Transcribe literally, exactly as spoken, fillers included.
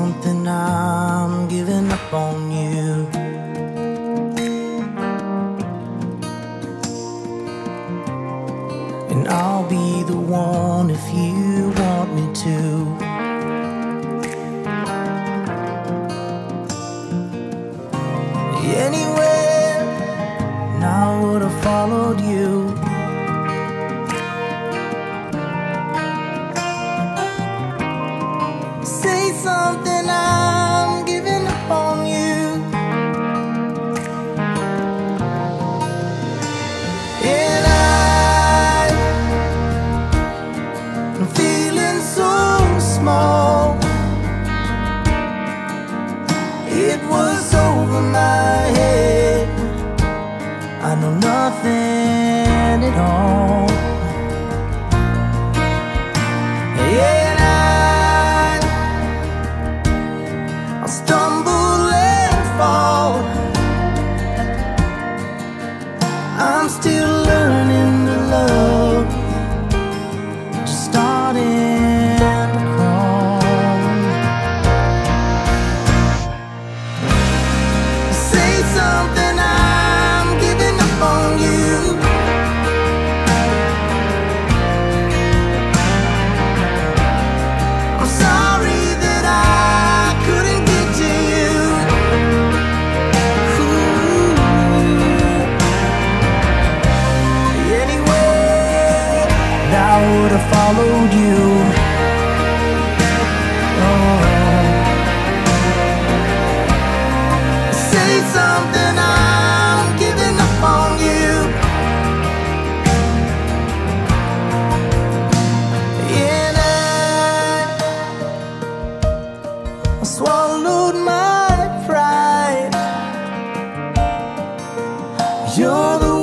something, I'm giving up on you. And I'll be the one if you want me to. Anywhere, and I would have followed you. Say something, I'm giving up on you. And I, I'm feeling so small. It was over my head. I know nothing at all. And I, I'll stumble and fall. I'm still learning to love, just starting to crawl. Say something, I'm giving up on you. I'm sorry that I couldn't get to you. Ooh. Anyway, I would have followed you. Oh. Say something, I'm giving up on you. And I, I swallowed my pride. You're the